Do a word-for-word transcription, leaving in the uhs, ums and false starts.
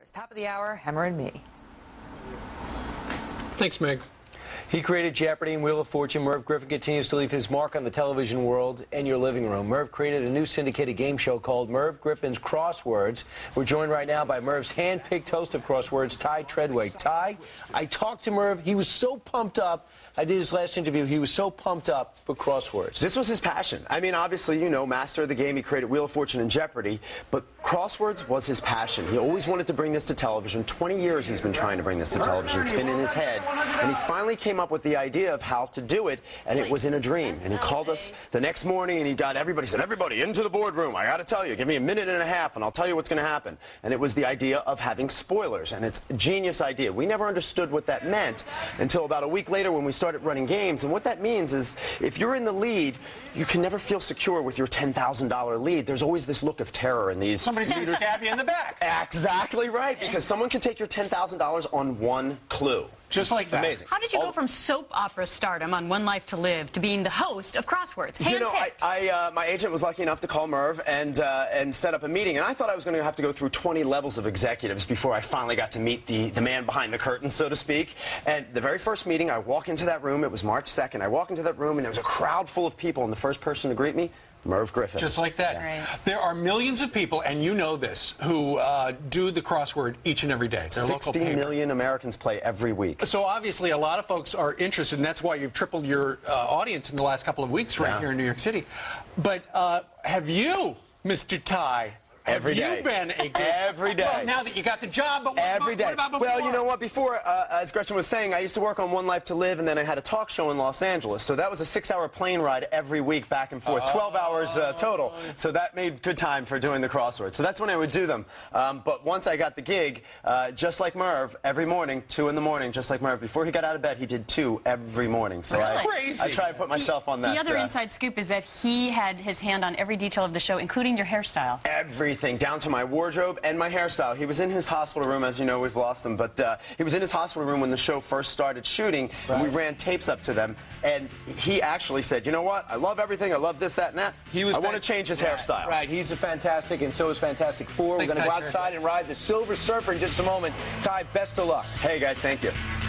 Top of the hour, Hammer and Me. Thanks, Meg. He created Jeopardy and Wheel of Fortune. Merv Griffin continues to leave his mark on the television world and your living room. Merv created a new syndicated game show called Merv Griffin's Crosswords. We're joined right now by Merv's hand-picked host of Crosswords, Ty Treadway. Ty, I talked to Merv. He was so pumped up. I did his last interview. He was so pumped up for Crosswords. This was his passion. I mean, obviously, you know, master of the game. He created Wheel of Fortune and Jeopardy. But Crosswords was his passion. He always wanted to bring this to television. twenty years he's been trying to bring this to television. It's been in his head. And he finally came up with the idea of how to do it, and it was in a dream. And he called us the next morning, and he got everybody, said, everybody into the boardroom. I got to tell you, give me a minute and a half, and I'll tell you what's going to happen. And it was the idea of having spoilers, and it's a genius idea. We never understood what that meant until about a week later when we started running games. And what that means is if you're in the lead, you can never feel secure with your ten thousand dollar lead. There's always this look of terror in these. Somebody's going to stab you in the back. Exactly right, because someone can take your ten thousand dollars on one clue. Just like that. Amazing. How did you All go from soap opera stardom on One Life to Live to being the host of Crosswords? You know, I, Handpicked. I uh, my agent was lucky enough to call Merv and uh, and set up a meeting, and I thought I was going to have to go through twenty levels of executives before I finally got to meet the the man behind the curtain, so to speak. And the very first meeting, I walk into that room. It was March second. I walk into that room, and there was a crowd full of people, and the first person to greet me, Merv Griffin. Just like that. Right. There are millions of people, and you know this, who uh, do the crossword each and every day. Their local sixty paper. million Americans play every week. So obviously a lot of folks are interested, and that's why you've tripled your uh, audience in the last couple of weeks right Yeah. here in New York City. But uh, have you, Mister Ty, Every have day. you been a good... Every day. Well, now that you got the job, but what, Every about, day. what about before? Well, you know what? Before, uh, as Gretchen was saying, I used to work on One Life to Live, and then I had a talk show in Los Angeles. So that was a six-hour plane ride every week back and forth, twelve hours uh, total. So that made good time for doing the crosswords. So that's when I would do them. Um, but once I got the gig, uh, just like Merv, every morning, two in the morning, just like Merv. Before he got out of bed, he did two every morning. So That's I, crazy. I try to put myself on that. The other uh, inside scoop is that he had his hand on every detail of the show, including your hairstyle. Everything, down to my wardrobe and my hairstyle. He was in his hospital room, as you know, we've lost him, but uh, he was in his hospital room when the show first started shooting, and we ran tapes up to them, and he actually said, you know what, I love everything, I love this, that, and that. He was I want to fan- change his right, hairstyle. Right, he's a fantastic, and so is Fantastic Four. Thanks, We're going to go Ty. outside and ride the Silver Surfer in just a moment. Ty, best of luck. Hey, guys, thank you.